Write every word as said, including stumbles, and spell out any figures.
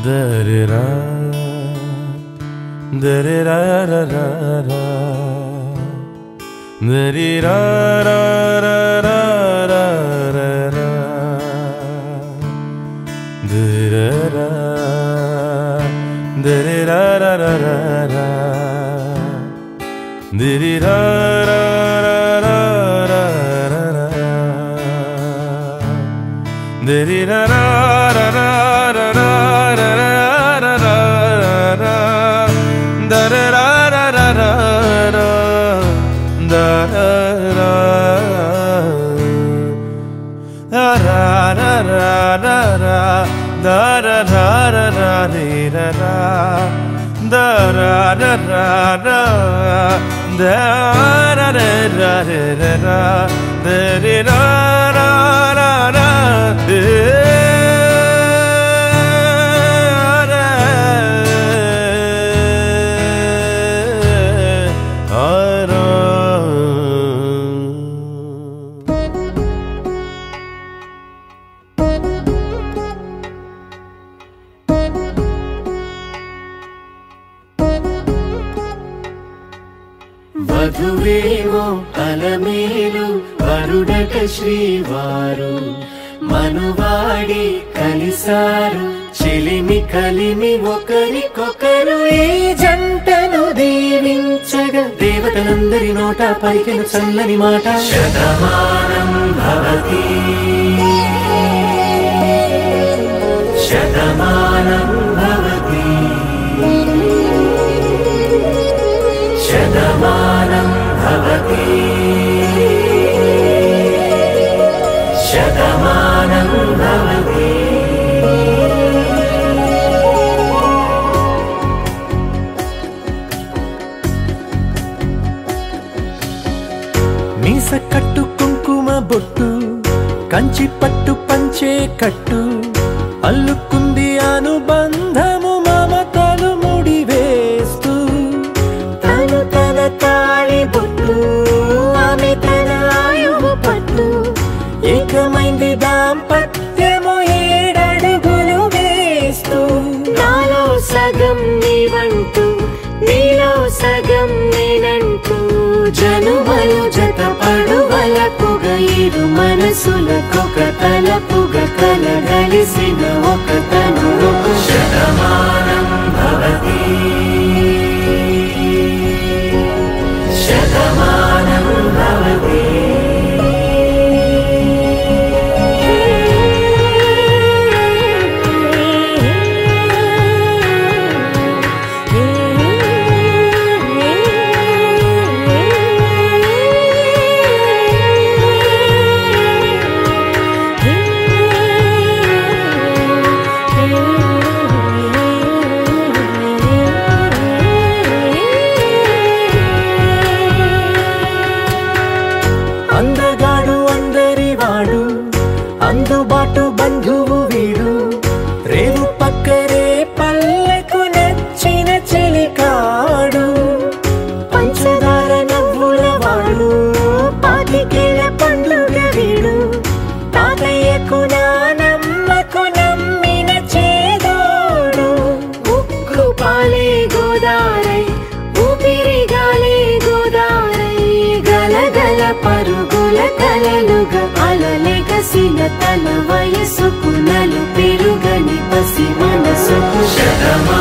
Da-da-da, da-da-da-da-da-da, da-da-da-da-da-da-da, da-da-da, da-da-da-da-da-da, da-da-da-da-da-da, da-da-da-da-da-da. వధువేమో Alamelu వరుడట శ్రీవారు మనువాడి కలిసారు చెలిమి కలిమి ఒకరికొకరు ఈ జంటను దీవించగా దేవతలందరి నోట పలికెను చల్లని మాట శతమానం భవతి శతమానం భవతి శతమానం భవతి శతమానం భవతి మీస కట్టు కుంకుమ బొట్టు కంచి పట్టు పంచే కట్టు అల్లుకుంది అనుబంధము మమతలు ముడివేస్తూ తను తన తాళి బొట్టు ఆమె తన ఆయువు పట్టు ఏకమైంది దాంపత్యము ఏడడుగులు వేస్తూ నాలో సగం నీవంటూ నీలో సగం నేనంటూ జనుమలు జత పడువలకుగ ఇరు మనసులకొక తలపుగ కలగలిసిన ఒక తను శతమానం భవతి శతమానం భవతి అందగాడు అందరి వాడు అందుబాటు బంధువు వీడు రేవు పక్కరే పల్లెకు నచ్చిన చెలికాడు పంచదార నవ్వుల వాడు పాతికేల పండుగ వీడు తాతయ్యకు నానమ్మకు నమ్మిన చేదోడు ఉక్కు పాలే గోదారై ఊపిరి గాలే గోదారై గలగల పరుగుల కలలుగా అలలెగసిన తన వయసుకు నలు పెరుగని పసి మనసుకు శతమా